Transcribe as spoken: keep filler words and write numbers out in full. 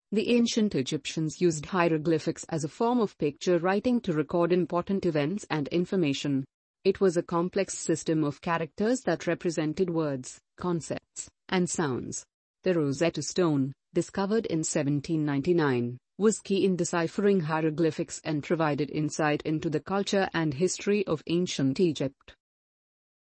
The ancient Egyptians used hieroglyphics as a form of picture writing to record important events and information. It was a complex system of characters that represented words, concepts, and sounds. The Rosetta Stone, discovered in seventeen ninety-nine, was key in deciphering hieroglyphics and provided insight into the culture and history of ancient Egypt.